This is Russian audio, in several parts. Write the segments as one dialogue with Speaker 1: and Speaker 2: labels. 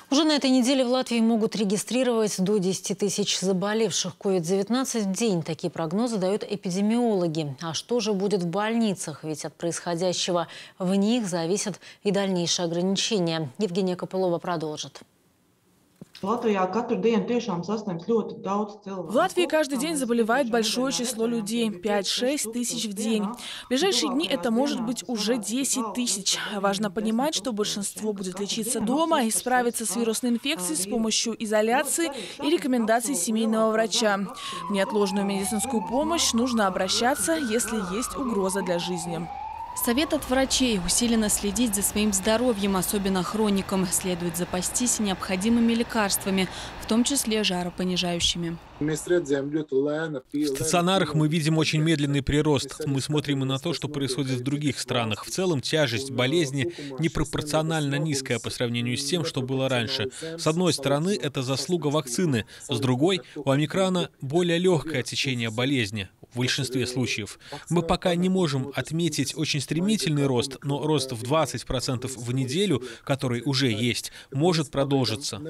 Speaker 1: Уже на этой неделе в Латвии могут регистрировать до 10 тысяч заболевших COVID-19 в день. Такие прогнозы дают эпидемиологи. А что же будет в больницах? Ведь от происходящего в них зависят и дальнейшие ограничения. Евгения Копылова продолжит.
Speaker 2: В
Speaker 3: Латвии каждый день заболевает большое число людей – 5-6 тысяч в день. В ближайшие дни это может быть уже 10 тысяч. Важно понимать, что большинство будет лечиться дома и справиться с вирусной инфекцией с помощью изоляции и рекомендаций семейного врача. В неотложную медицинскую помощь нужно обращаться, если есть угроза для жизни.
Speaker 4: Совет от врачей – усиленно следить за своим здоровьем, особенно хроникам. Следует запастись необходимыми лекарствами, в том числе жаропонижающими.
Speaker 5: В стационарах мы видим очень медленный прирост. Мы смотрим и на то, что происходит в других странах. В целом тяжесть болезни непропорционально низкая по сравнению с тем, что было раньше. С одной стороны, это заслуга вакцины. С другой, у омикрона более легкое течение болезни. В большинстве случаев. Мы пока не можем отметить очень стремительный рост, но рост в 20% в неделю, который уже есть, может продолжиться.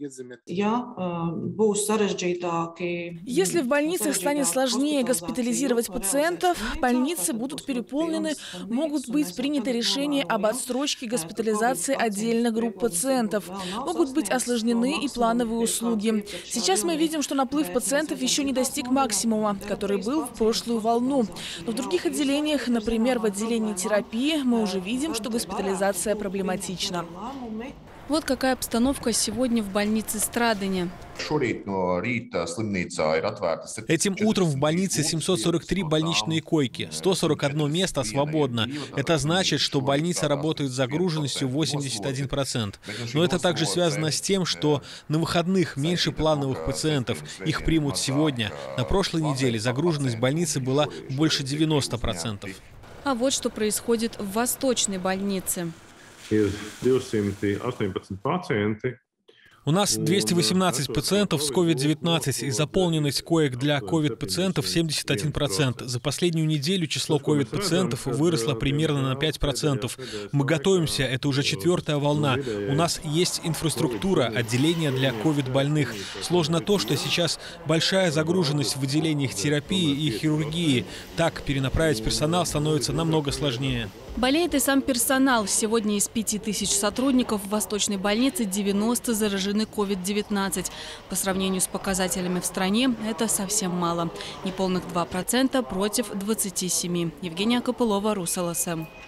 Speaker 3: Если в больницах станет сложнее госпитализировать пациентов, больницы будут переполнены, могут быть приняты решения об отсрочке госпитализации отдельных групп пациентов, могут быть осложнены и плановые услуги. Сейчас мы видим, что наплыв пациентов еще не достиг максимума, который был в прошлую волну. Но в других отделениях, например, в отделении терапии, мы уже видим, что госпитализация проблематична.
Speaker 4: Вот какая обстановка сегодня в больнице Страдыня.
Speaker 5: Этим утром в больнице 743 больничные койки, 141 место свободно. Это значит, что больница работает с загруженностью 81%. Но это также связано с тем, что на выходных меньше плановых пациентов. Их примут сегодня. На прошлой неделе загруженность больницы была больше 90%.
Speaker 4: А вот что происходит в Восточной больнице.
Speaker 5: У нас 218 пациентов с COVID-19 и заполненность коек для COVID-пациентов 71%. За последнюю неделю число COVID-пациентов выросло примерно на 5%. Мы готовимся, это уже 4-я волна. У нас есть инфраструктура, отделения для COVID-больных. Сложно то, что сейчас большая загруженность в отделениях терапии и хирургии. Так перенаправить персонал становится намного сложнее.
Speaker 4: Болеет и сам персонал. Сегодня из 5000 сотрудников в Восточной больнице 90 заражены COVID-19. По сравнению с показателями в стране это совсем мало. Неполных 2% против 27%. Евгения Копылова, РусЛСМ.